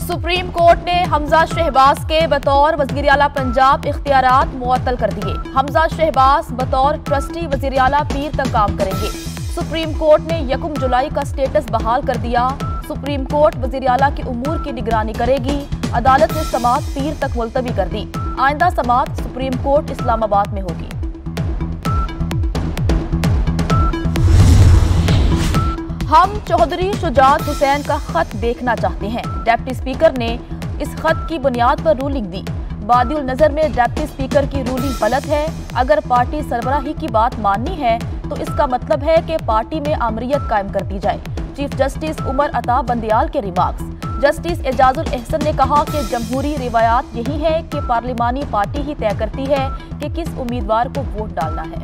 Supreme court ने हमजा शहबाज के बतौर वज़ीर आला पंजाब इख्तियारात मुअत्तल कर दिए। हमजा शहबाज बतौर ट्रस्टी वज़ीर आला पीर तक काम करेंगे। सुप्रीम कोर्ट ने 1 जुलाई का स्टेटस बहाल कर दिया। सुप्रीम कोर्ट वज़ीर आला के उमूर की निगरानी करेगी। अदालत ने समाअत पीर तक मुलतवी कर दी। आइंदा समाअत सुप्रीम कोर्ट इस्लामाबाद में होगी। हम चौधरी शुजात हुसैन का खत देखना चाहते हैं। डिप्टी स्पीकर ने इस खत की बुनियाद पर रूलिंग दी। बादिउल नजर में डिप्टी स्पीकर की रूलिंग गलत है। अगर पार्टी सरबराही की बात माननी है तो इसका मतलब है कि पार्टी में आमरीयत कायम कर दी जाए। चीफ जस्टिस उमर अता बंदियाल के रिमार्क्स। जस्टिस एजाजुल एहसन ने कहा कि जमहूरी रिवायात यही है कि पार्लिमानी पार्टी ही तय करती है कि किस उम्मीदवार को वोट डालना है।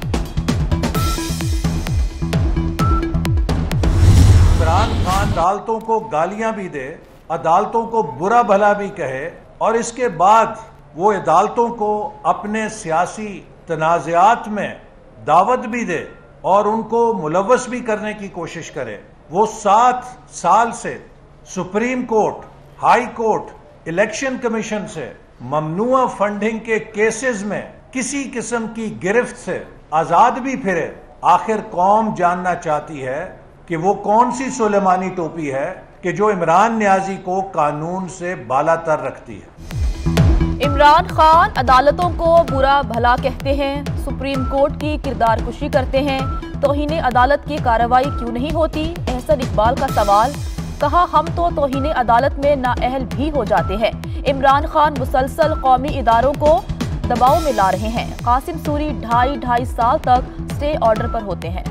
इमरान खान अदालतों को गालियां भी दे, अदालतों को बुरा भला भी कहे और इसके बाद वो अदालतों को अपने सियासी तनाज़ात में दावत भी दे और उनको मुलव्वस भी करने की कोशिश करे। वो 7 साल से supreme court, high court, election commission से ममनुआ फंडिंग के केसेस में किसी किस्म की गिरफ्त से आजाद भी फिरे। आखिर कौम जानना चाहती है कि वो कौन सी सुलेमानी टोपी है कि जो इमरान नियाजी को कानून से बालातर रखती है। इमरान खान अदालतों को बुरा भला कहते हैं, सुप्रीम कोर्ट की किरदार कुशी करते हैं, तौहीन अदालत की कार्रवाई क्यों नहीं होती? एहसन इकबाल का सवाल। कहा, हम तो तौहीन अदालत में नाअहल भी हो जाते हैं। इमरान खान मुसलसल कौमी इदारों को दबाव में ला रहे हैं। कासिम सूरी 2.5 साल तक स्टे ऑर्डर पर होते हैं।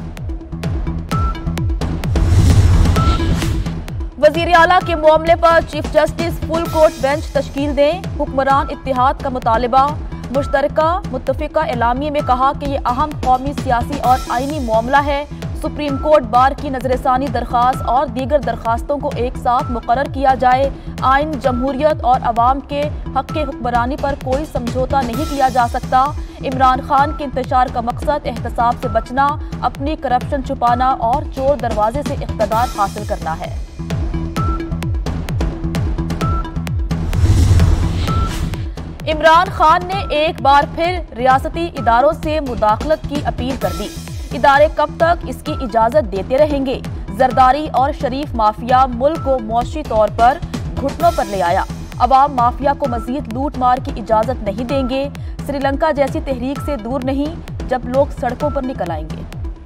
वज़ीर आला के मामले पर chief justice full court bench तश्कील दें। हुक्मरान इत्तेहाद का मुतालिबा। मुश्तरका मुत्तफ़िका एलामिये में कहा कि ये अहम कौमी, सियासी और आइनी मामला है। सुप्रीम कोर्ट बार की नजरसानी दरख्वास्त और दीगर दरख्वास्तों को एक साथ मुकर्रर किया जाए। आइन, जमहूरियत और अवाम के हक़ के हुक्मरानी पर कोई समझौता नहीं किया जा सकता। इमरान खान के इंतशार का मकसद एहतसाब से बचना, अपनी करप्शन छुपाना और चोर दरवाजे से इक़्तिदार हासिल करना है। इमरान खान ने एक बार फिर रियासती इदारों से मुदाखलत की अपील कर दी। इदारे कब तक इसकी इजाजत देते रहेंगे? जरदारी और शरीफ माफिया मुल्क को मौशी तौर पर घुटनों पर ले आया। अवाम माफिया को मजीद लूट मार की इजाजत नहीं देंगे। श्रीलंका जैसी तहरीक से दूर नहीं जब लोग सड़कों पर निकल आएंगे।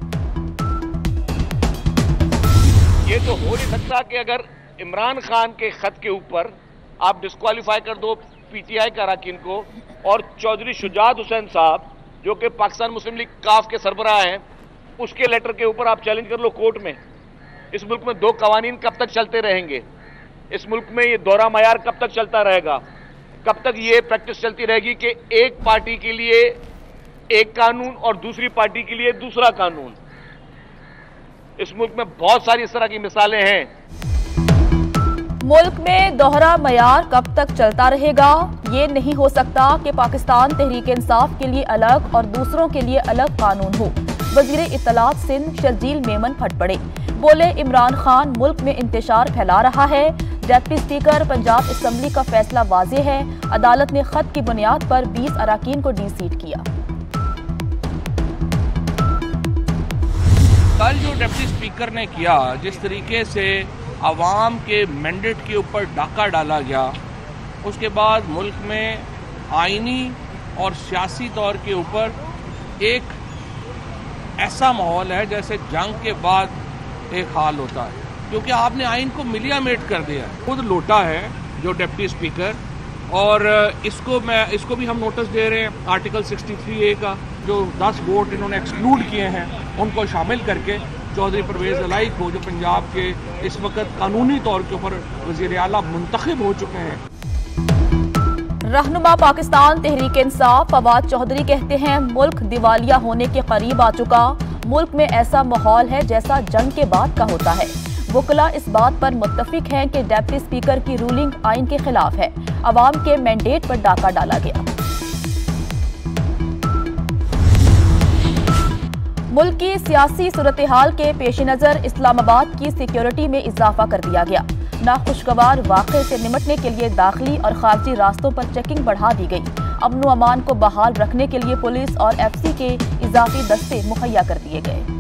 ये तो हो नहीं सकता कि अगर इमरान खान के खत के ऊपर आप डिस्क्वालीफाई कर दो पीटीआई के अरकान को और चौधरी शुजात हुसैन साहब जो कि पाकिस्तान मुस्लिम लीग काफ के सरबराह हैं, उसके लेटर के ऊपर आप चैलेंज कर लो कोर्ट में। इस मुल्क में 2 कवानीन कब तक चलते रहेंगे? इस मुल्क में ये दोहरा मयार कब तक चलता रहेगा? कब तक ये प्रैक्टिस चलती रहेगी कि एक पार्टी के लिए एक कानून और दूसरी पार्टी के लिए दूसरा कानून? इस मुल्क में बहुत सारी इस तरह की मिसालें हैं। मुल्क में दोहरा मयार कब तक चलता रहेगा? ये नहीं हो सकता कि पाकिस्तान तहरीक इंसाफ के लिए अलग और दूसरों के लिए अलग कानून हो। वजीर इत्तलात सिंध शर्जील मेमन फट पड़े, बोले इमरान खान मुल्क में इंतशार फैला रहा है। डिप्टी स्पीकर पंजाब असम्बली का फैसला वाज़ेह है। अदालत ने खत की बुनियाद पर 20 अरकान को डी-सीट किया। कल जो डिप्टी स्पीकर ने किया, जिस तरीके से आवाम के मैंडेट के ऊपर डाका डाला गया, उसके बाद मुल्क में आइनी और सियासी तौर के ऊपर एक ऐसा माहौल है जैसे जंग के बाद एक हाल होता है, क्योंकि आपने आइन को मिलियामेट कर दिया। खुद लोटा है जो डिप्टी स्पीकर, और इसको भी हम नोटिस दे रहे हैं। आर्टिकल 63A का जो 10 वोट इन्होंने एक्सक्लूड किए हैं उनको शामिल करके चौधरी परवेज इलाही को, जो पंजाब के इस वक्त कानूनी तौर के ऊपर वज़ीर आला मुंतखब हो चुके हैं। रहनुमा पाकिस्तान तहरीक इंसाफ फवाद चौधरी कहते हैं मुल्क दिवालिया होने के करीब आ चुका। मुल्क में ऐसा माहौल है जैसा जंग के बाद का होता है। वकला इस बात पर मुत्तफिक हैं कि डिप्टी स्पीकर की रूलिंग आइन के खिलाफ है। अवाम के मैंडेट पर डाका डाला गया। मुल्क की सियासी सूरत हाल के पेश नज़र इस्लामाबाद की सिक्योरिटी में इजाफा कर दिया गया। नाखुशगवार वाक़े से निपटने के लिए दाखिली और खारजी रास्तों पर चेकिंग बढ़ा दी गई। अमन व अमान को बहाल रखने के लिए पुलिस और एफसी के इजाफी दस्ते मुहैया कर दिए गए।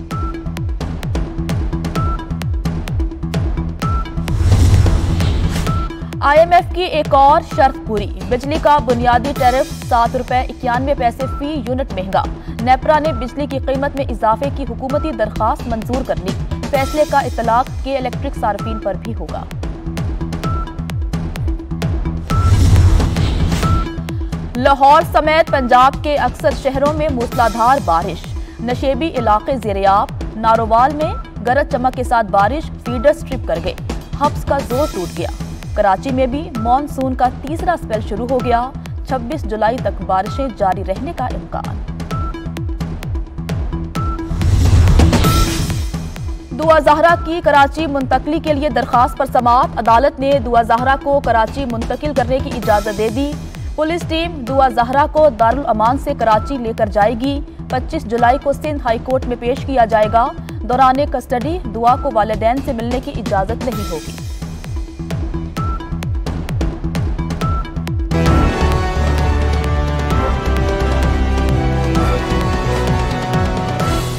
IMF की एक और शर्त पूरी। बिजली का बुनियादी टैरिफ ₹7.91 फी यूनिट महंगा। नेपरा ने बिजली की कीमत में इजाफे की हुकूमती दरखास्त मंजूर कर ली। फैसले का इतलाक के इलेक्ट्रिक सार्फिन पर भी होगा। लाहौर समेत पंजाब के अक्सर शहरों में मूसलाधार बारिश। नशेबी इलाके ज़ेरियाब। नारोवाल में गरज चमक के साथ बारिश फीडर स्ट्रिप कर गए। हब्स का जोर टूट गया। कराची में भी मानसून का तीसरा स्पेल शुरू हो गया। 26 जुलाई तक बारिशें जारी रहने का इम्कान। दुआ ज़हरा की कराची मुंतकली के लिए दरखास्त पर समाअत। अदालत ने दुआ ज़हरा को कराची मुंतकिल करने की इजाज़त दे दी। पुलिस टीम दुआ ज़हरा को दारुल अमान से कराची लेकर जाएगी। 25 जुलाई को सिंध हाई कोर्ट में पेश किया जाएगा। दौरान कस्टडी दुआ को वालिदैन से मिलने की इजाज़त नहीं होगी।